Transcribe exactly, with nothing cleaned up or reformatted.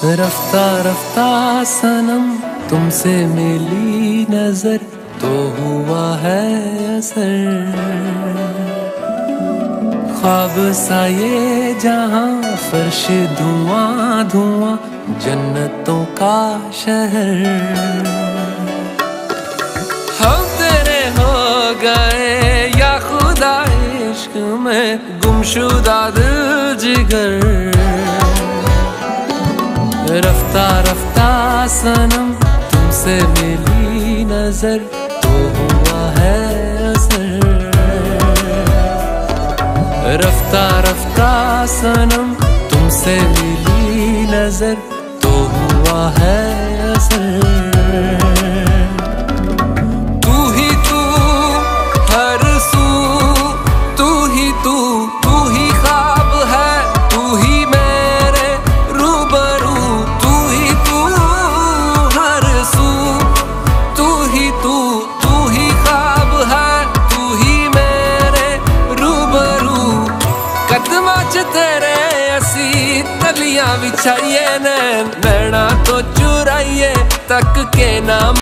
रफ्ता रफ्ता सनम तुमसे मिली नजर तो हुआ है असर। ख्वाब सा ये जहां फर्श धुआं धुआं जन्नतों का शहर। हम तेरे हो गए या खुदा इश्क में गुमशुदा दिल जिगर। रफ्ता रफ्ता सनम तुमसे मिली नजर तो हुआ है असर। रफ्ता रफ्ता सनम तुमसे मिली नजर तो हुआ है असर। तू ही तू हर सू, तू ही तू, तू ही ख्वाब है, तू ही मेरे रूबरू। तू ही तू हर सू, तू ही तू, तू ही ख्वाब है, तू ही मेरे रूबरू। कदमां च तेरे असी तलियां बिछाइए ने, नैना तो चुराइए तक के नाम